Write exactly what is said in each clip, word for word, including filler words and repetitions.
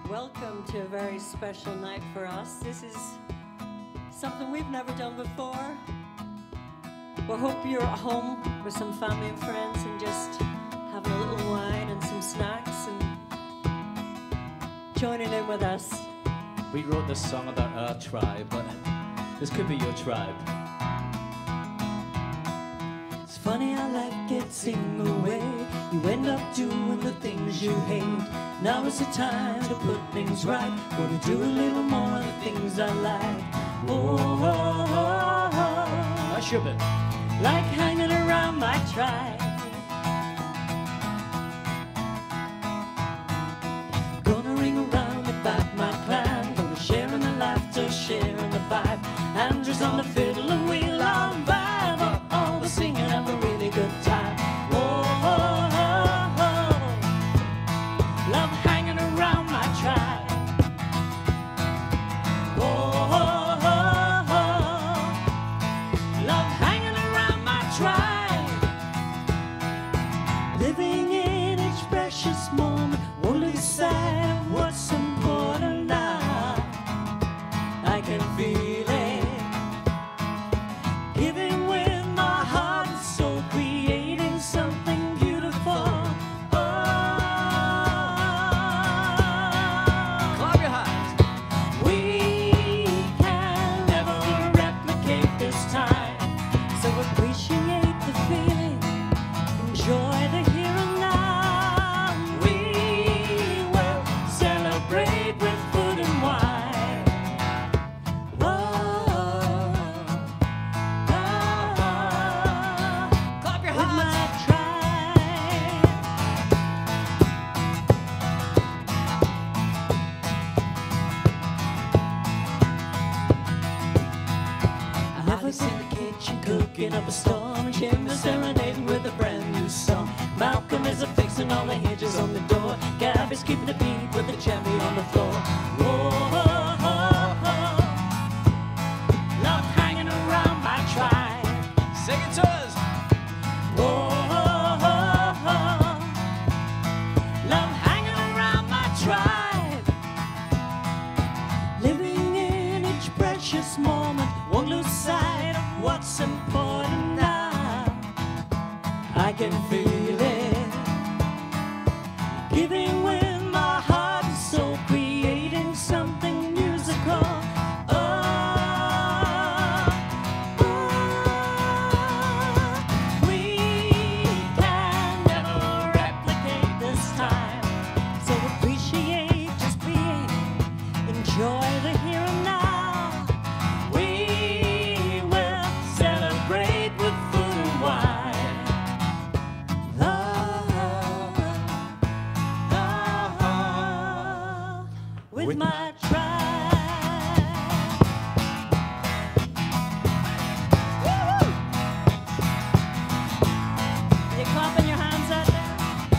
Welcome to a very special night for us. This is something we've never done before. We hope you're at home with some family and friends and just having a little wine and some snacks and joining in with us. We wrote this song about our tribe, but this could be your tribe. It's funny how life gets in the way. You end up doing the things you hate. Now is the time to put things right. Gonna do a little more of the things I like. Oh, oh, oh, oh. I should be. Like hanging around my tribe. Gonna ring around about my clan. Gonna share in the laughter, share in the vibe. Andrew's on the fiddle and we'll all vibe. Oh, oh, we're singing, have a really good time. Oh, oh, oh, oh. Love hanging around my tribe. Oh, oh, oh, oh. Love hanging around my tribe. Living in each precious moment. Won't lose sight of what's important now. I can feel it. Giving with my heart and soul. Creating something beautiful. Oh. Clap your hands. We can never replicate this time. So appreciate the feeling. Enjoy the here and now. We will celebrate with food and wine. Oh, oh, Clap your with hands. my tribe. I never seen the kitchen cooking up a storm and Jim is serenading with a brand new song. Malcolm is a fixing all the hinges on the door. Gab is keeping the beat with the champion on the floor. Whoa, oh, oh, oh. Love hanging around my tribe. Sing it to us. Whoa, oh, oh, oh. Love hanging around my tribe. Living in each precious moment. Won't lose sight of what's important now. I can feel it. Giving with my heart and soul. Creating something musical. Oh, oh. We can never replicate this time. So appreciate just being. Enjoy the here and now. We will celebrate with food and wine. Oh, oh, oh, with With- my tribe. Woo-hoo! You clapping your hands out there?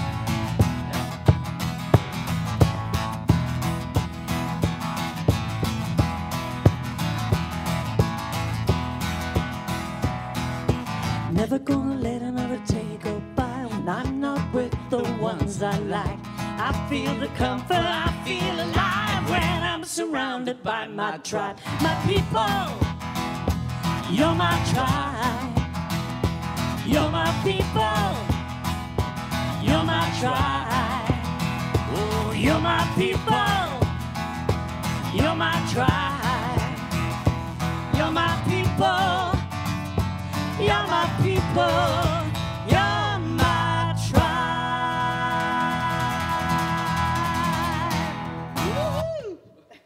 Never gonna let another day go by when I'm not with the ones I like. I feel the comfort, I feel alive when I'm surrounded by my tribe. My people, you're my tribe. You're my people, you're my tribe. Oh, you're my people, you're my tribe. You're my people. You're my people, you're my tribe. Woo!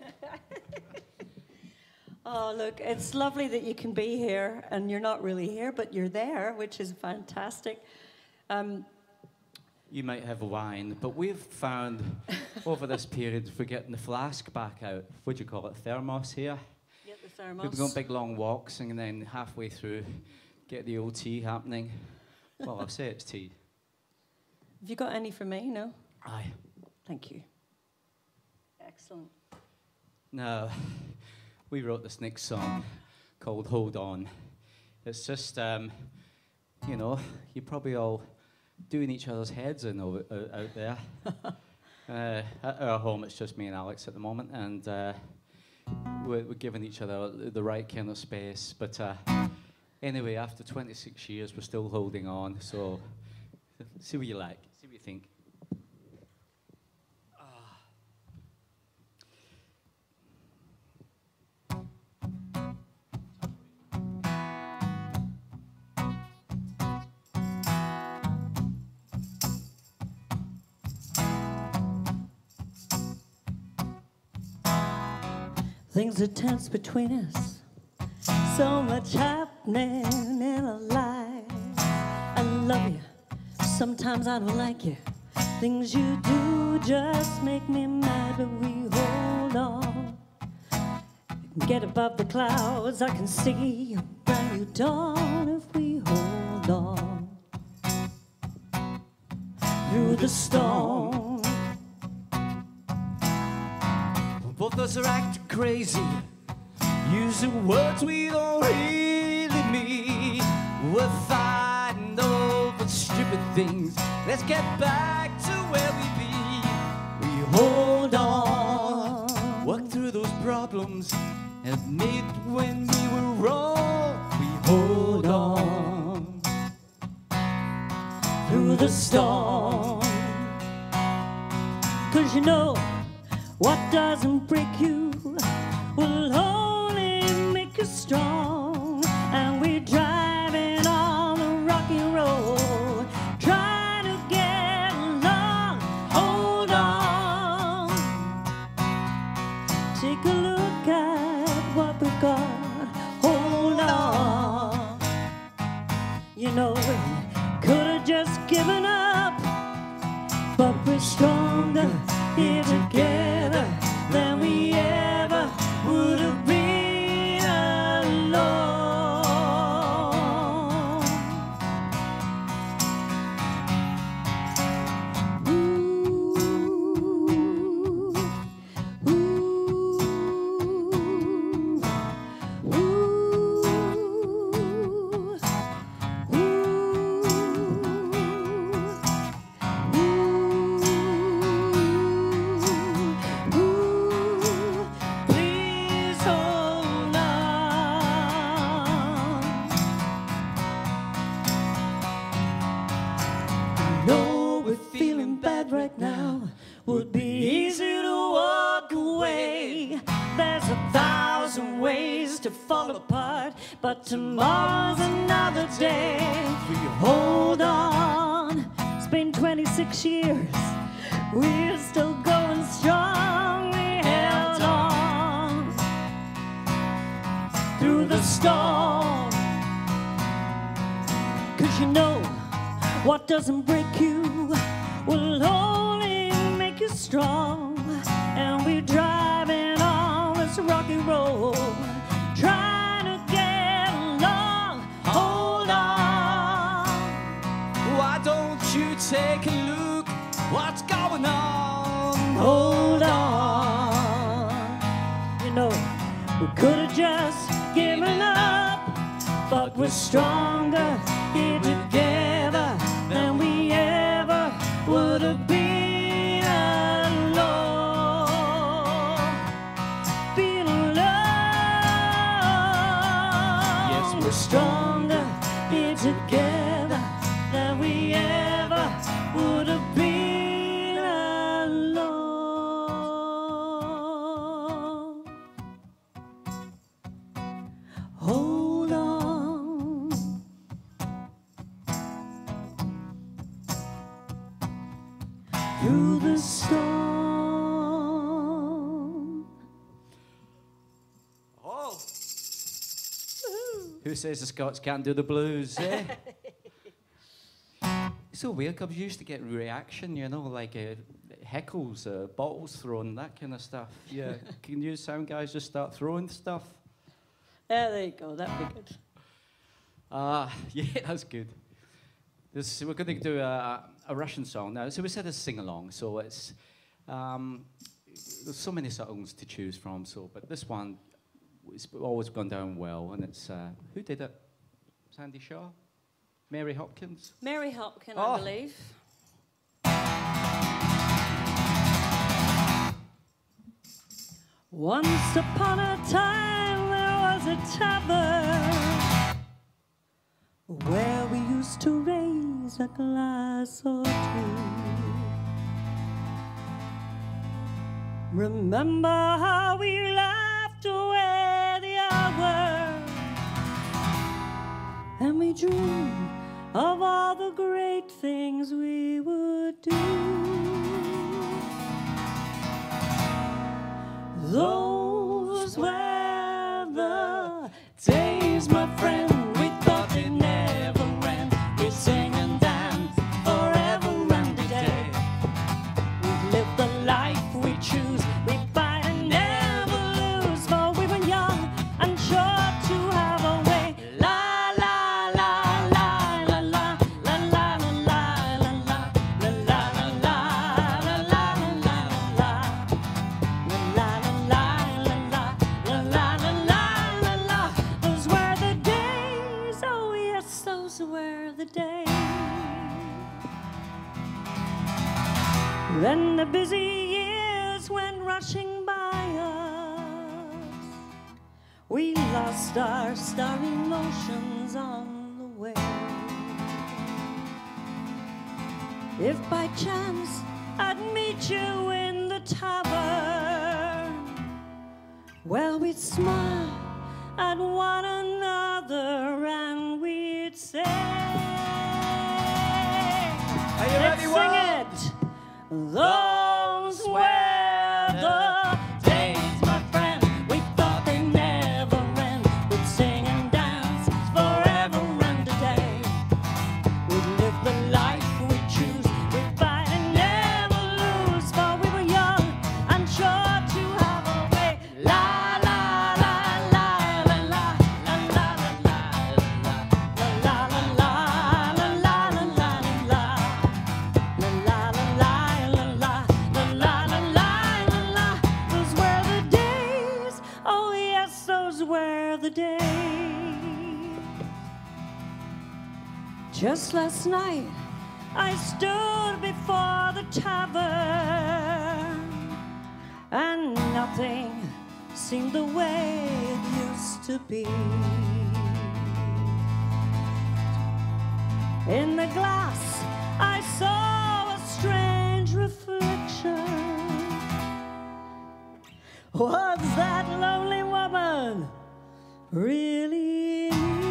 Oh, look, it's lovely that you can be here, and you're not really here, but you're there, which is fantastic. Um, You might have wine, but we've found over this period for getting the flask back out. What do you call it? Thermos here. get the thermos. We've gone big long walks and then halfway through get the old tea happening. Well, I'll say it's tea. Have you got any for me? No? Aye. Thank you. Excellent. No, we wrote this next song called Hold On. It's just, um, you know, you're probably all doing each other's heads in over, out, out there. Uh, at our home, it's just me and Alex at the moment, and uh, we're, we're giving each other the right kind of space. But uh, anyway, after twenty-six years, we're still holding on. So see what you like, see what you think. Things are tense between us, so much happening in our lives. I love you, sometimes I don't like you. Things you do just make me mad, but we hold on. Get above the clouds, I can see a brand new dawn if we hold on. Through the storm, both of us are acting crazy, using words we don't really mean. We're fighting over stupid things. Let's get back to where we be. We hold on, work through those problems, admit when we were wrong. We hold on through the storm. 'Cause you know, what doesn't break you will only make you strong. And we're driving on the rocky road, trying to get along. Hold on, take a look at what we've got. Hold on, you know we could have just given up, but we're stronger here together than we ever would have been alone. Ooh, ooh, ooh, right now would be easy to walk away. There's a thousand ways to fall apart, but tomorrow's another day. We hold on, it's been twenty-six years, we're still going strong. We held on through the storm. 'Cause you know, what doesn't break you will only make you strong. And we're driving on this rocky road, trying to get along. Hold on, why don't you take a look what's going on? hold on. You know, we could have just given up, but we're stronger here together than we ever would have been alone. Been alone. Yes, we're stronger here together than we ever would have been alone. Hold on. Through the storm. Oh, Who says the Scots can't do the blues, eh? It's so weird, 'cause you used to get reaction, you know, like uh, heckles, uh, bottles thrown, that kind of stuff. Yeah. Can you sound guys just start throwing stuff? Yeah, there you go, that'd be good. Ah, uh, yeah, that's good. This, we're going to do a, a Russian song now. So we said a sing-along, so it's... Um, there's so many songs to choose from, so but this one it's always gone down well, and it's... Uh, who did it? Sandy Shaw? Mary Hopkins? Mary Hopkins, Oh. I believe. Once upon a time there was a tavern where we used to raise a glass or two. Remember how we laughed away the hours, and we dreamed of all the great things we would do. Those were the days, my friend, we thought they'd never end. We'd sing and dance forever and a day. We'd live the life we choose, we'd fight and never lose, for we were young and sure to have a way. La la la la la la la la la la la la la la la la la. Those were the days, oh yes, those were the days. Then the busy years went rushing by us. We lost our star emotions on the way. If by chance I'd meet you in the tavern, well, we'd smile at one another and we'd say, Are you let's ready, sing world? it. Those were the days, my friend, we thought they never end. We'd sing and dance forever and a day. We'd live the life we choose, we'd fight and never lose, for we were young and sure to have a way. La la la la la la la la la la la la la la la la la la la. Those were the days, oh yes, those were the days. Just last night I stood before the tavern, and nothing seemed the way it used to be. In the glass I saw a strange reflection. Was that lonely woman really me?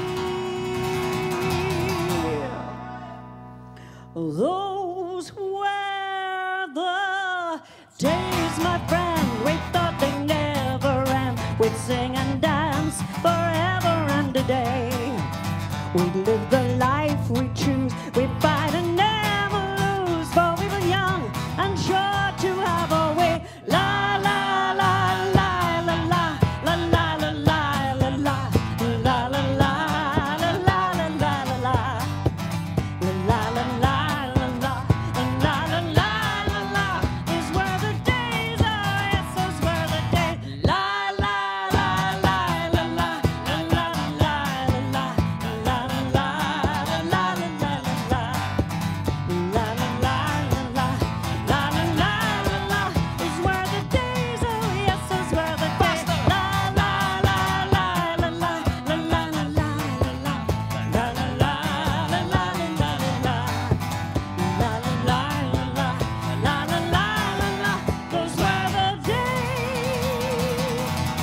Those were the days, my friend, we thought they'd never end. We'd sing and dance forever and a day. We'd live the life we choose, we'd fight and never lose, for we were young and sure to have a way. La la la la la la la la la la la la la la la la la la la la. La la la la la la la la la. Those were the days, oh yes, those were the days. La la la la la la la la la la la la la la la la. La la la la la la la la la. Those were the days, oh yes, those were the days. La la la la la la la la la la la la la la la la la. La la la la la la la la la. Those were the days.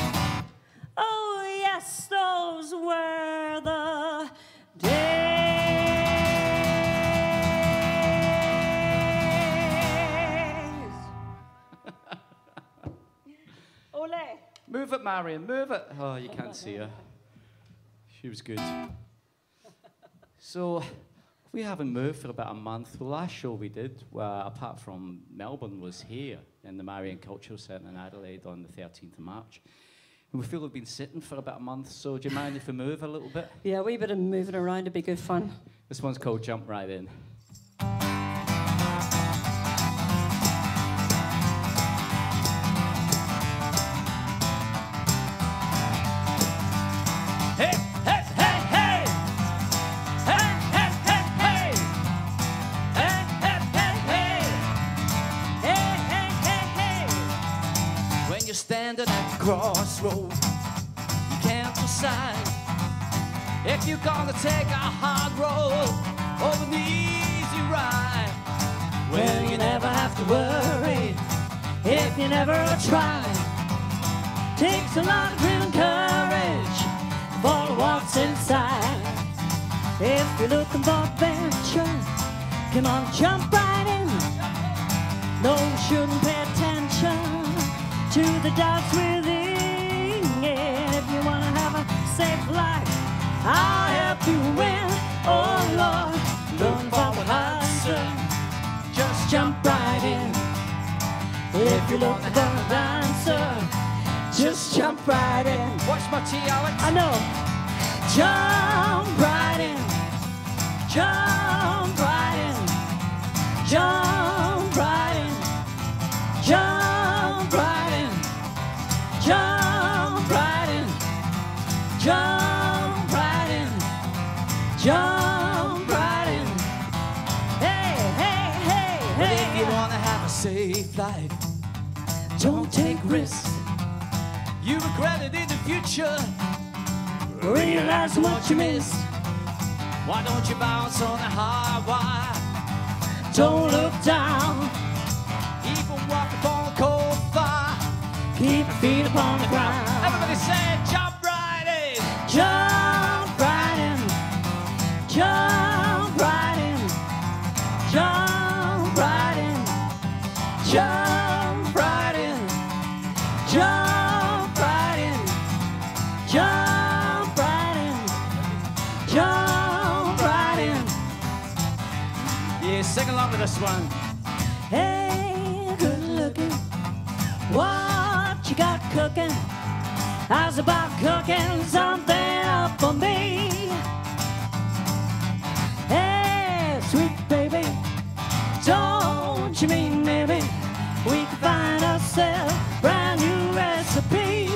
Oh yes, those were the days. Ole. Move it, Marion, move it. Oh, you can't see her. She was good. So, we haven't moved for about a month. The last show we did, well, apart from Melbourne, was here in the Marion Cultural Centre in Adelaide on the thirteenth of March. And we feel we've been sitting for about a month, so do you mind if we move a little bit? Yeah, a wee bit of moving around would be good fun. This one's called Jump Right In. Hey, hey, hey, hey! Hey, hey, hey, hey! Hey, hey, hey, hey! Hey, hey, hey, hey! When you you're standing at the crossroads. You can't decide if you're gonna take a hard road or an easy ride. Well, you never have to worry if you never try. Takes a lot of grit and courage for what's inside. If you're looking for adventure, come on, jump right in. No, you shouldn't pay attention to the doubts within. Yeah, if you wanna have a safe life, I'll help you win. Oh Lord, looking for an answer, just jump right in. If you're looking for an answer, just jump right in. Watch my tea, Alex. I know. Jump right in. Jump right in. Jump right in. Jump right in. Jump right in. Jump right in. Jump right in. Hey, hey, hey, But hey. if you wanna have a safe life, Don't take risks. you regret it in the future. Realize what you missed. Why don't you bounce on a high wire? Don't look down. Even walk upon a cold fire. Keep your feet upon the ground. Everybody say, jump right in. Jump right in. Jump right in. Jump right in. Jump right in. Jump right in. Jump right in. Jump right in. Yeah, sing along with this one. Hey, good looking. What you got cooking? How's about cooking something up for me? Hey, sweet baby, don't you mean maybe we can find ourselves a brand new recipe?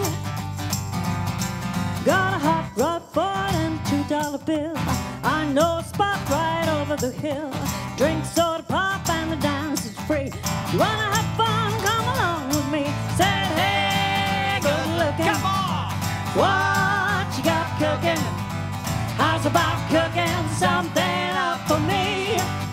Got a hot rod for and two dollar bill. I know a spot right over the hill. Drink soda pop and the dance is free. You wanna have fun? Come along with me. Say hey, good looking. Come on! What you got cooking? How's about cooking something up for me?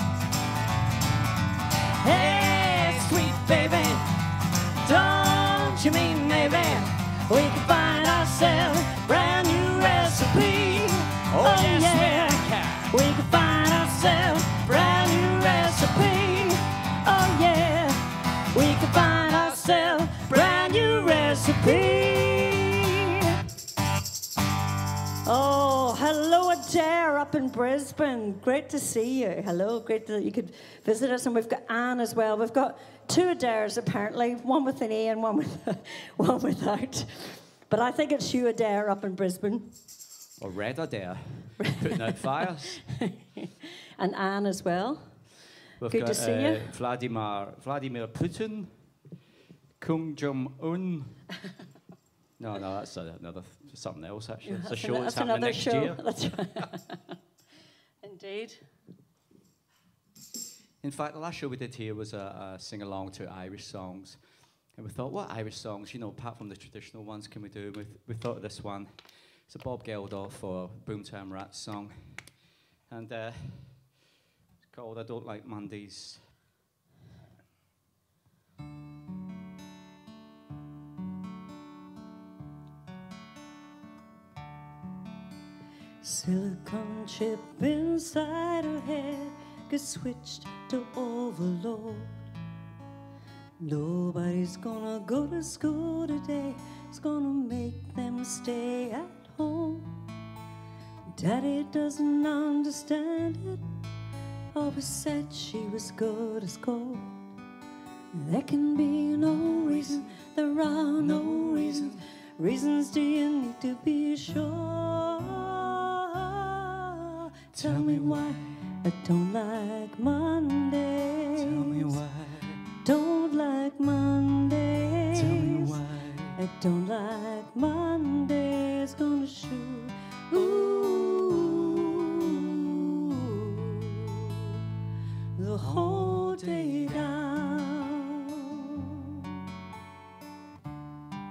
Hey, sweet baby, don't you mean maybe we can find ourselves a brand new recipe? Oh, yes, yeah, we can. we can find ourselves a brand new recipe. Oh yeah, we can find ourselves a brand new recipe. Oh, hello Adair up in Brisbane. Great to see you. Hello, great that you could visit us. And we've got Anne as well. We've got two Adairs apparently, one with an E and one with one without. But I think it's you, Adair, up in Brisbane. Or Red Adair, putting out fires. And Anne as well. We've Good got, to see uh, you. Vladimir, Vladimir Putin, Kim Jong-un. No, no, that's a, another something else actually. It's a That's show an- that's that's happening another next show. year. That's right. Indeed. In fact, the last show we did here was a, a sing-along to Irish songs. And we thought, what Irish songs, you know, apart from the traditional ones, can we do? We, we thought of this one. It's a Bob Geldof or Boomtown Rats song. And uh, it's called I Don't Like Mondays. Silicon chip inside her head gets switched to overload. Nobody's gonna go to school today. It's gonna make them stay at home. Daddy doesn't understand it. Always said she was good as gold. There can be no reason. There are no reasons. Reasons do you need to be sure? Tell me why I don't like Mondays. Tell me why. Don't like Mondays. Tell me why. I don't like Mondays. Gonna shoot. Ooh, the whole day down.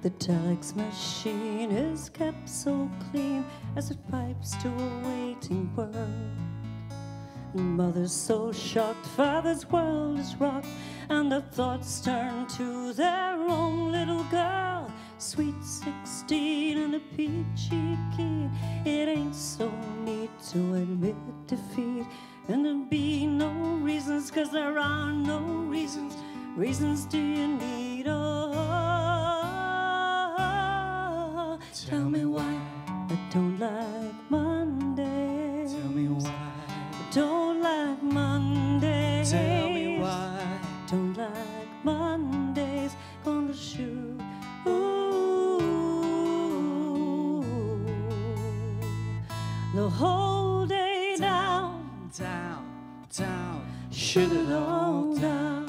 The telex machine is kept so clean as it pipes to a waiting world. And mother's so shocked, father's world is rocked, and their thoughts turn to their own little girl. Sweet sixteen and a peachy keen. It ain't so neat to admit defeat, and there'll be no reasons, 'cause there are no reasons. Reasons do you need? Oh, tell me why I don't like Monday. Tell me why. Don't like Mondays. Tell me why. Don't like Mondays. Gonna shoot. Ooh. The whole day down, Down, down. shoot it all down.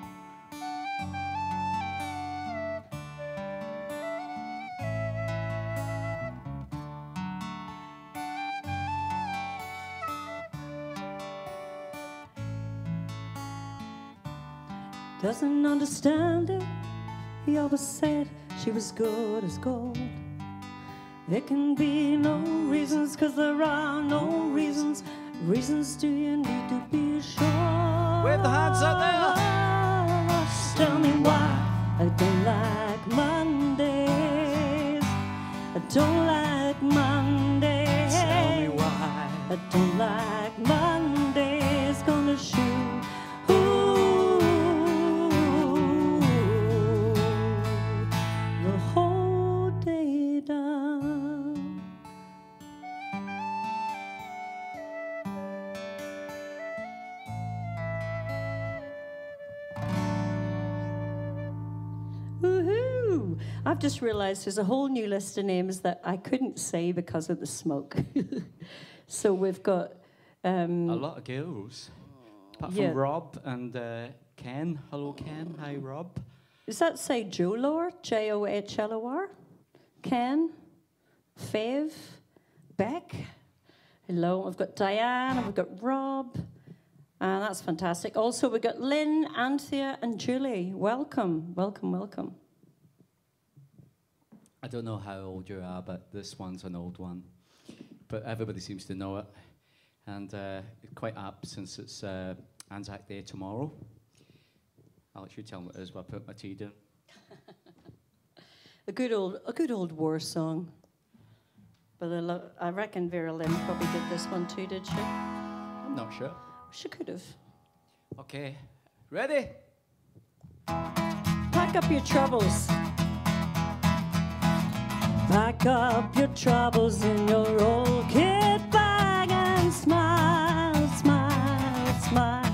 Doesn't understand it. He always said she was good as gold. There can be no reasons, 'cause there are no reasons. Reasons do you need to be sure? Wave the hands out there. Tell me why I don't like Mondays. I don't like Mondays. Tell me why. I don't like Mondays. Gonna shoot. Woohoo! I've just realised there's a whole new list of names that I couldn't say because of the smoke. So we've got... Um, A lot of girls. Apart from yeah. Rob and uh, Ken. Hello, Ken. Hi, Rob. Does that say Jolor? J O H L O R? Ken? Fav? Beck? Hello. We've got Diane and we've got Rob. And that's fantastic. Also, we've got Lynn, Anthea, and Julie. Welcome, welcome, welcome. I don't know how old you are, but this one's an old one. But everybody seems to know it. And uh, quite apt since it's uh, Anzac Day tomorrow. I'll let you tell me what it is while I put my tea down. A good old, a good old war song. But I, lo I reckon Vera Lynn probably did this one too, did she? I'm not sure. She could have. Okay, ready? Pack up your troubles. Pack up your troubles in your old kit bag and smile, smile, smile.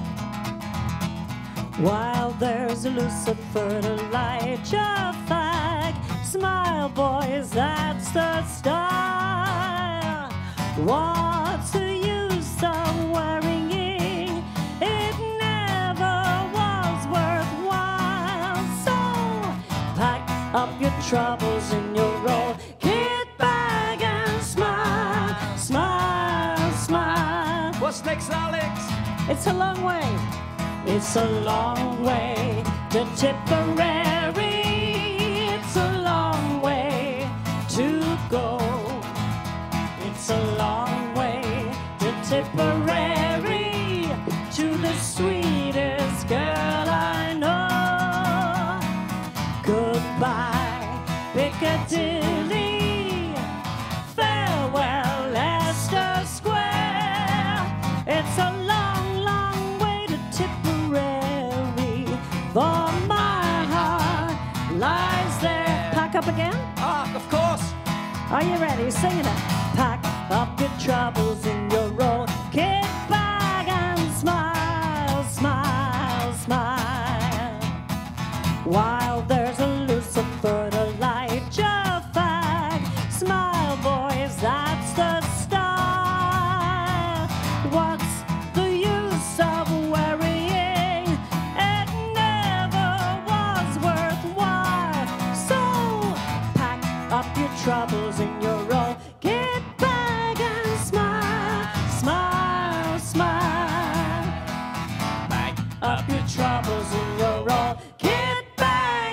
While there's a Lucifer to light your flag, smile, boys, that's the style. What's the use of worrying? It never was worthwhile. So pack up your troubles in your old kit bag and smile, smile, smile. What's next, Alex? It's a long way. It's a long way to Tipperary. It's a long way to go. It's a long way to Tipperary, to the sweetest girl I know. Goodbye, Piccadilly. Farewell, Leicester Square. It's a long, long way to Tipperary, for my heart lies there. Pack up again? Ah, of course. Are you ready? Singing it. Pack up your troubles in your old kit bag and smile, smile, smile. While there's a Lucifer to light your flag, smile, boys, that's the style. What's the use of worrying? It never was worthwhile. So pack up your troubles in your old kit bag and smile, smile, smile. Pack up your troubles in your old kit bag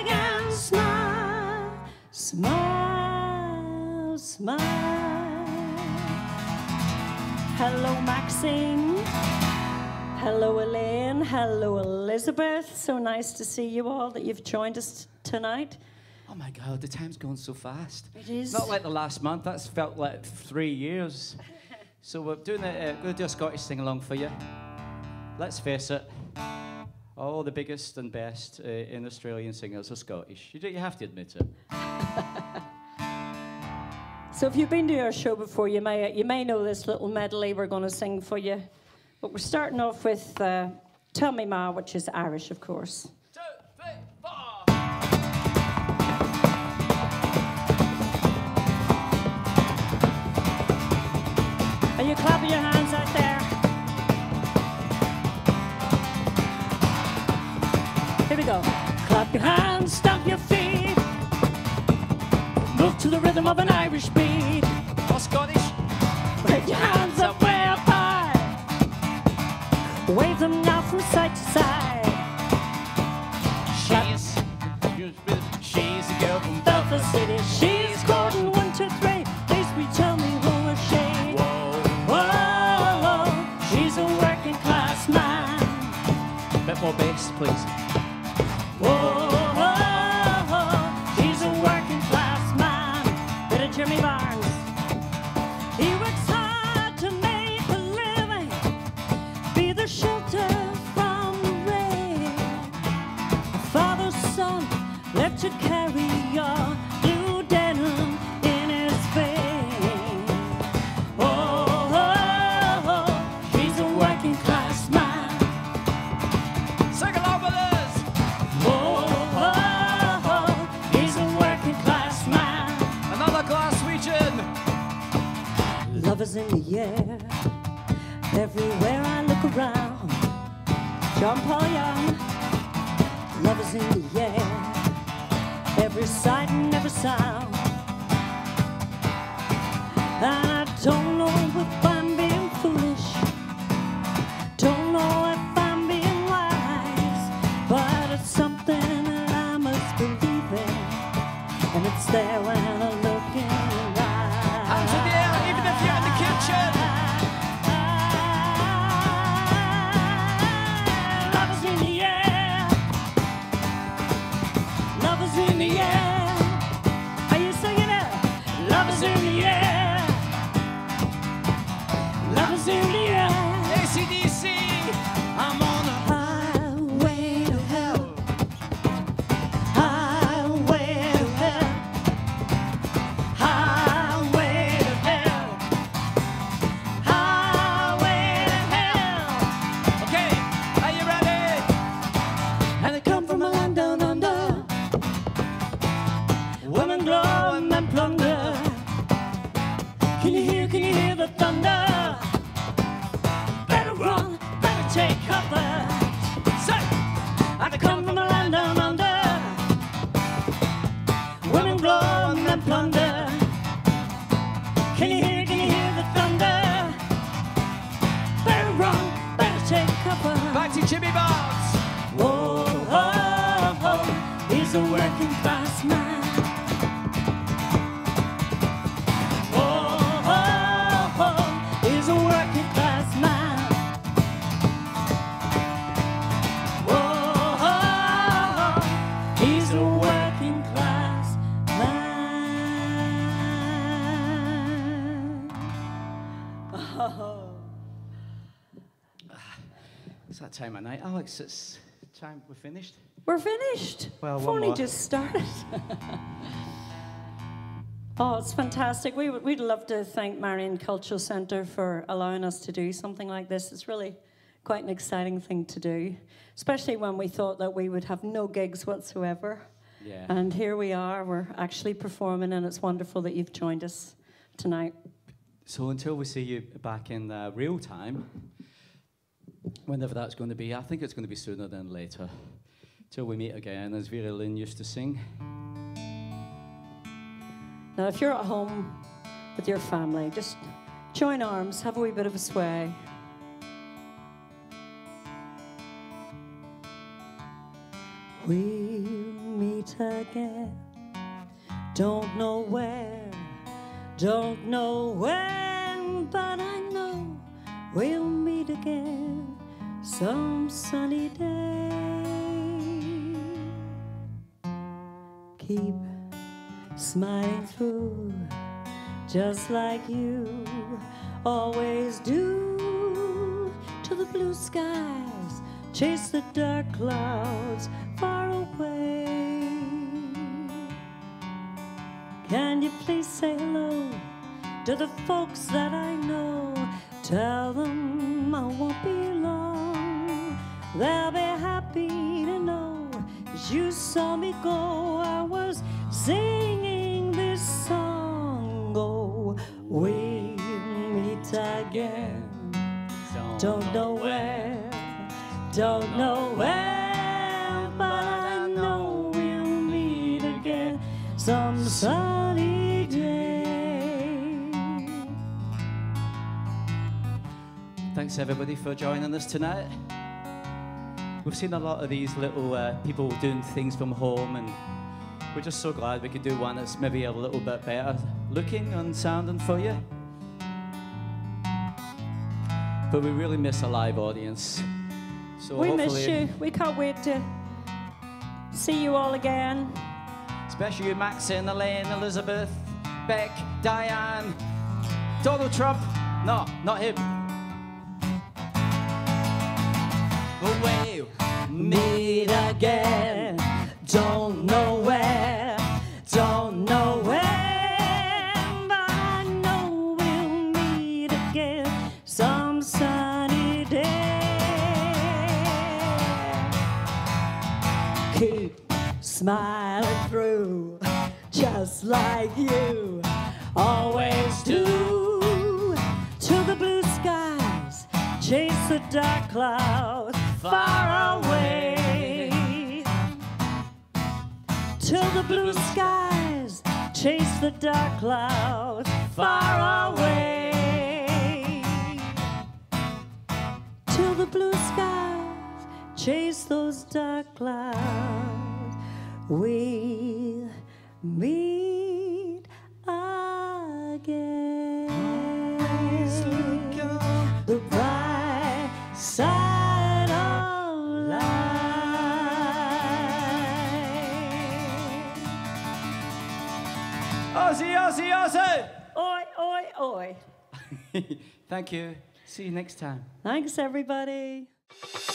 Hello, Maxine. Hello, Elaine. Hello, Elizabeth. So nice to see you all, that you've joined us tonight. Oh my God, the time's going so fast. It is. Not like the last month, that's felt like three years. So we're doing a, uh, going to do a Scottish sing-along for you. Let's face it, all the biggest and best uh, in Australian singers are Scottish. You, do, you have to admit it. So if you've been to our show before, you may, you may know this little medley we're going to sing for you. But we're starting off with uh, Tell Me Ma, which is Irish, of course. Two, three, four. Are you clapping your hands out there? Here we go. Clap your hands, stamp your feet. Move to the rhythm of an Irish beat. Or Scottish. Wave your hands up way up high. Wave them now from side to side. She's, she's a girl from Belfast City. She's Gordon, one, two, three. Please we tell me who is she? Whoa. Whoa, she's a working class man. Bit more bass, please. Whoa, she's a working class man. Bit of Jimmy Barnes. He works hard to make a living, be the shelter from the rain. Father's son, left to carry your blue denim in his vein. Oh, oh, oh, she's a working class man. Sing along with us. Oh, oh, oh, he's a working class man. Another Glaswegian. Love is in the air, everywhere I look around. John Paul Young. Love is in the air, every sight and every sound. And I don't know if I'm being foolish, don't know if I'm being wise, but it's something that I must believe in, and it's there when I look in your eyes. Hands in the air, even if you're in the kitchen. Love is in the air. Love is in the air. Are you singing it? Love is in the air. Love is in the air. A C D C. I'm on a Highway to hell. Highway to hell. Highway to hell. Highway to hell. Okay, are you ready? And they come from a land down under. Women glow and men plunder. Can you hear, can you hear the thunder? Better run, better take cover. Say, and they come from a land down under. Women glow and men plunder. Can you hear, can you hear the thunder? Better run, better take cover. Back to Jimmy Barnes. Whoa, oh, oh, he's a working class man. Whoa, oh, oh, he's a working class man. Whoa, oh, oh, he's a working class man. Oh. It's that time of night, Alex. It's time we're finished. We're finished. Well, We've one only more. just started. Oh, it's fantastic. We would, we'd love to thank Marion Cultural Centre for allowing us to do something like this. It's really quite an exciting thing to do, especially when we thought that we would have no gigs whatsoever. Yeah. And here we are. We're actually performing, and it's wonderful that you've joined us tonight. So until we see you back in uh, real time, whenever that's going to be, I think it's going to be sooner than later. Till we meet again, as Vera Lynn used to sing. Now, if you're at home with your family, just join arms, have a wee bit of a sway. We'll meet again. Don't know where, don't know when, but I know we'll meet again some sunny day. Keep smiling through, just like you always do. To the blue skies, chase the dark clouds far away. Can you please say hello to the folks that I know? Tell them I won't be long. They'll be happy to know, as you saw me go, I was singing this song. Oh, we'll meet again. Don't know where, don't know where, but I know we'll meet again some sunny day. Thanks everybody for joining us tonight. We've seen a lot of these little uh, people doing things from home, and we're just so glad we could do one that's maybe a little bit better looking and sounding for you. But we really miss a live audience. So we miss hopefully, you. We can't wait to see you all again. especially Maxine, Elaine, Elizabeth, Beck, Diane, Donald Trump. No, not him. We'll meet again. Don't know where, don't know when, but I know we'll meet again some sunny day. Keep smiling through, just like you always do. To the blue skies, chase the dark clouds far away. Till the blue skies chase the dark clouds far away. Till the blue skies chase those dark clouds, we'll meet again. The bright side of life. Aussie, Aussie, Aussie! Oi, oi, oi. Thank you. See you next time. Thanks, everybody.